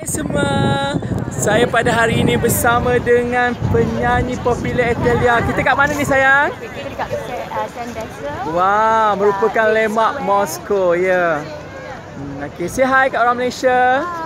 Hai semua, saya pada hari ini bersama dengan penyanyi popular Italia. Kita kat mana ni sayang? Kita dekat Sandasa. Wah, merupakan landmark Moskow, ya. Okey, say hi kat orang Malaysia.